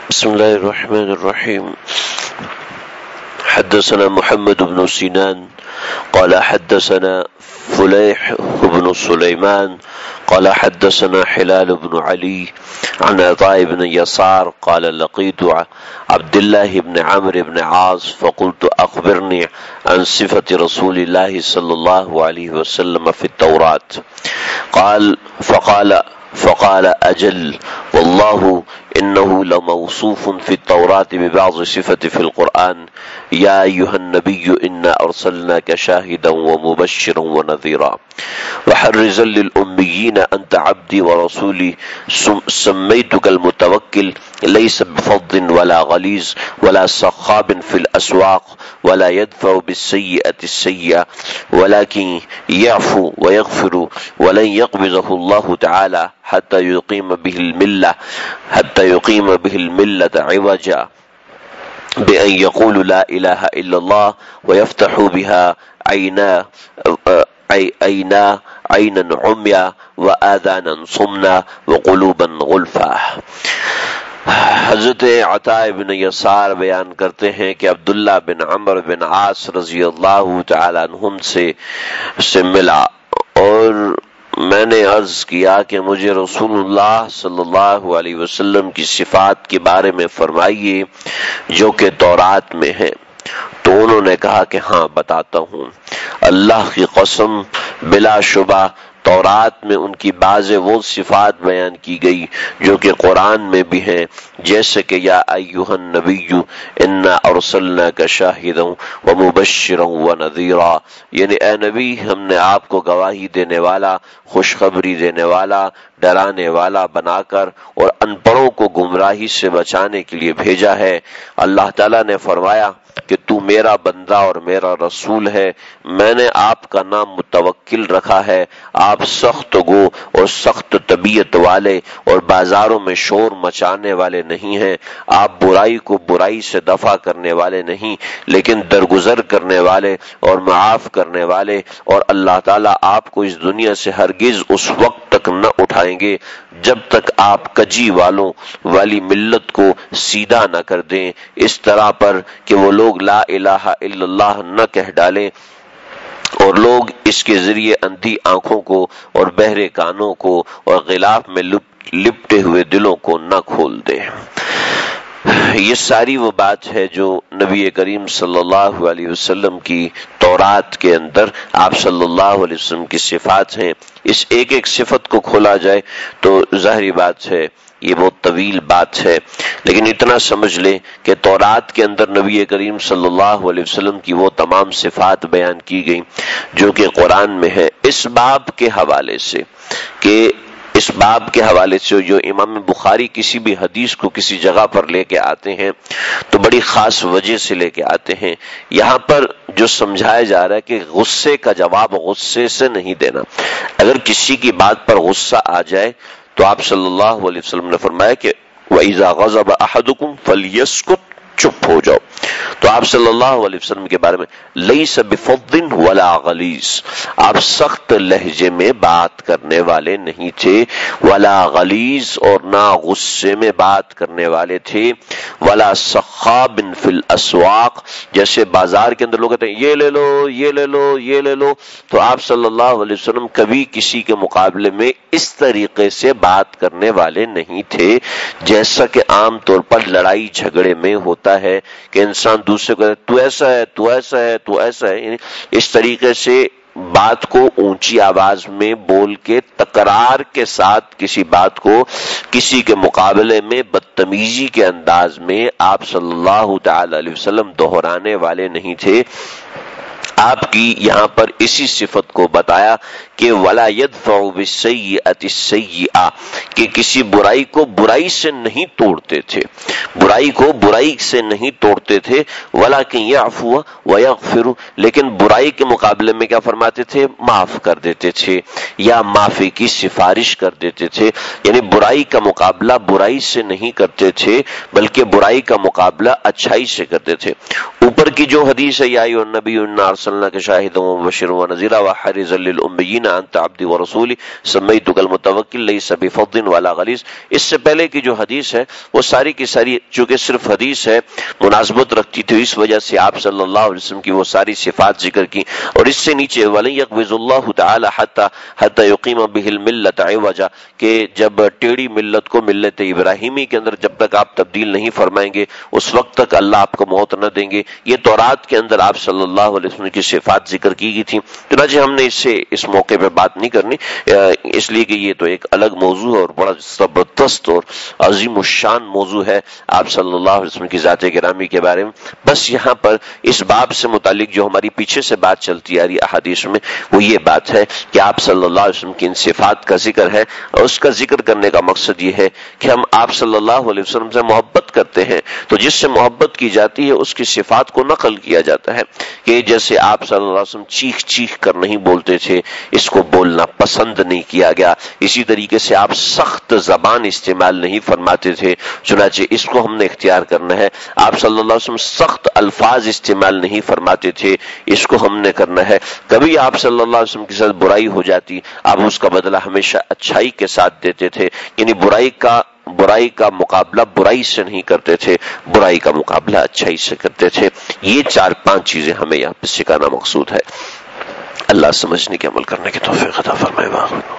بسم الله الرحمن الرحيم. حدثنا محمد بن سنان قال حدثنا فليح بن سليمان قال حدثنا حلال بن علي عن عطاء بن يسار قال لقيت عبد الله بن عمرو بن عاص فقلت أخبرني عن صفة رسول الله صلى الله عليه وسلم في التوراة فقال أجل والله إنه لموصوف في التوراة ببعض صفة في القرآن يا أيها النبي إنا أرسلناك شاهدا ومبشرا ونذيرا وحرزا للأميين أنت عبدي ورسولي سميتك المتوكل ليس بفظ ولا غليظ ولا سخاب في الأسواق ولا يدفع بالسيئة السيئة ولكن يعفو ويغفر ولن يقبضه الله تعالى حتى يقيم به الملة عوجا بأن يقول لا إله إلا الله ويفتح بها عينا عميا وآذانا صمنا وقلوبا غلفا۔ حضرت عطاء بن یسار بیان کرتے ہیں کہ عبداللہ بن عمرو بن عاص رضی اللہ تعالیٰ عنہم سے ملا اور میں نے عرض کیا کہ مجھے رسول اللہ صلی اللہ علیہ وسلم کی صفات کے بارے میں فرمائیے جو کہ تورات میں ہیں، تو انہوں نے کہا کہ ہاں بتاتا ہوں۔ اللہ کی قسم بلا شبہ تورات میں ان کی بعض وہ صفات بیان کی گئی جو کہ قرآن میں بھی ہیں، جیسے کہ یا ایھا النبی انا ارسلناک شاہدا ومبشرا ونذیرا، یعنی اے نبی ہم نے آپ کو گواہی دینے والا، خوشخبری دینے والا، ڈرانے والا بنا کر اور ان پڑھوں کو گمراہی سے بچانے کے لیے بھیجا ہے۔ اللہ تعالیٰ نے فرمایا کہ تو میرا بندہ اور میرا رسول ہے، میں نے آپ کا نام متوکل رکھا ہے، آپ سخت گو اور سخت طبیعت والے اور بازاروں میں شور مچانے والے نہیں ہیں، آپ برائی کو برائی سے دفع کرنے والے نہیں لیکن درگزر کرنے والے اور معاف کرنے والے، اور اللہ تعالیٰ آپ کو اس دنیا سے ہرگز اس وقت تک نہ اٹھائیں گے جب تک آپ کجی والوں والی ملت کو سیدھا نہ کر دیں، اس طرح پر کہ وہ لوگ لا الہ الا اللہ نہ کہہ ڈالیں اور لوگ اس کے ذریعے اندھی آنکھوں کو اور بہرے کانوں کو اور غلاف میں لپٹے ہوئے دلوں کو نہ کھول دیں۔ یہ ساری وہ بات ہے جو نبی کریم صلی اللہ علیہ وسلم کی تورات کے اندر آپ صلی اللہ علیہ وسلم کی صفات ہیں۔ اس ایک ایک صفت کو کھولا جائے تو ظاہری بات ہے یہ بہت طویل بات ہے، لیکن اتنا سمجھ لیں کہ تورات کے اندر نبی کریم صلی اللہ علیہ وسلم کی وہ تمام صفات بیان کی گئیں جو کہ قرآن میں ہے۔ اس باب کے حوالے سے جو امام بخاری کسی بھی حدیث کو کسی جگہ پر لے کے آتے ہیں تو بڑی خاص وجہ سے لے کے آتے ہیں۔ یہاں پر جو سمجھایا جا رہا ہے کہ غصے کا جواب غصے سے نہیں دینا۔ اگر کسی کی بات پر غصہ آ جائے تو آپ صلی اللہ علیہ وسلم نے فرمایا کہ وَإِذَا غَضَبَ أَحَدُكُمْ فَلْيَسْكُتْ، چپ ہو جاؤ۔ تو آپ صلی اللہ علیہ وسلم کے بارے میں لَيْسَ بِفَظٍّ وَلَا غَلِيظٍ، آپ سخت لہجے میں بات کرنے والے نہیں تھے، ولا غلیظ اور نہ غصے میں بات کرنے والے تھے، ولا سخاب فی الاسواق، جیسے بازار کے اندر لوگ کہتے ہیں یہ لے لو یہ لے لو یہ لے لو، تو آپ صلی اللہ علیہ وسلم کبھی کسی کے مقابلے میں اس طریقے سے بات کرنے والے نہیں تھے جیسا کہ عام طور پر لڑائی جھگڑے میں ہوتا ہے کہ انسان دوسرے کو تو ایسا ہے تو ایسا ہے تو ایسا ہے، یعنی اس طریقے سے بات کو اونچی آواز میں بول کے تکرار کے ساتھ کسی بات کو کسی کے مقابلے میں بدتمیزی کے انداز میں آپ صلی اللہ تعالی علیہ وسلم دہرانے والے نہیں تھے۔ آپ کی یہاں پر اسی صفت کو بتایا کہ وَلَا يَدْفَعُ بِالسَّيِّئَةِ السَّيِّئَةَ، کہ کسی برائی کو برائی سے نہیں توڑتے تھے، برائی کو برائی سے نہیں توڑتے تھے، وَلَكِنْ يَعْفُوَ وَيَغْفِرُ، لیکن برائی کے مقابلے میں کیا فرماتے تھے؟ معاف کر دیتے تھے یا معافی کی سفارش کر دیتے تھے، یعنی برائی کا مقابلہ برائی سے نہیں کرتے تھے بلکہ برائی کا مقابلہ اچھائی سے کرتے تھے۔ اوپر کی جو حدیث ہے یا ایھا النبی انا अरसलनाक शाहिदन व मुबश्शिरन व नज़ीरा व हारिज़न लिल उम्मिय्यीन अंत अब्दी व रसूली सम्मैतुकल मुतवक्किल लैसा बिफ़ज़्ज़िन वला गलीज़। इससे पहले की जो हदीस है वो सारी की सारी चूंकि सिर्फ हदीस है मुनासबत रखती थी, इस वजह से आप सल्लल्लाहु अलैहि वसल्लम की वो सारी सिफात जिक्र की। और इससे नीचे वलन यक़बिज़ुल्लाहु तआला हत्ता युक़ीम बिहिल मिल्लत इवजा, कि जब टेढ़ी मिल्लत को मिल्लत इब्राहिमी के अंदर जब तक आप तब्दील नहीं फरमाएंगे उस वक्त तक अल्लाह आपको मौत न देंगे। ये तौरात के अंदर आप सल्लल्लाहु अलैहि वसल्लम की सिफात जिक्र की गई थी। चुनांचे हमने इससे इस मौके पे बात नहीं करनी, इसलिए कि ये तो एक अलग मौजू है और बड़ा जबरदस्त और अजीम शान मौजू है आप सल्लल्लाहु अलैहि वसल्लम की ज़ात गिरामी के बारे में। बस यहाँ पर इस बाब से मुतालिक जो हमारी पीछे से बात चलती आ रही अहादीस में वो ये बात है कि आप सल्लल्लाहु अलैहि वसल्लम की इन सिफात का जिक्र है, और उसका जिक्र करने का मकसद ये है कि हम आप सल्लल्लाहु अलैहि वसल्लम से मोहब्बत करते हैं तो जिससे मोहब्बत की जाती है उसकी सिफात को नकल किया जाता है कि जैसे आप सल्लल्लाहु अलैहि वसल्लम चीख चीख कर नहीं बोलते थे, इसको बोलना पसंद नहीं किया गया। इसी तरीके से आप सख्त जबान इस्तेमाल नहीं फरमाते थे, चुनांचे इसको हमने इख्तियार करना है। आप सल्लल्लाहु अलैहि वसल्लम सख्त अल्फाज इस्तेमाल नहीं फरमाते थे, इसको हमने करना है। कभी आप सल्लल्लाहु अलैहि वसल्लम के साथ बुराई हो जाती, आप उसका बदला हमेशा अच्छाई के साथ देते थे, यानी बुराई का मुकाबला बुराई से नहीं करते थे, बुराई का मुकाबला अच्छाई से करते थे। ये 4-5 चीजें हमें यहाँ पे सिखाना मकसूद है। अल्लाह समझने के अमल करने की तौफीक अता फरमाए।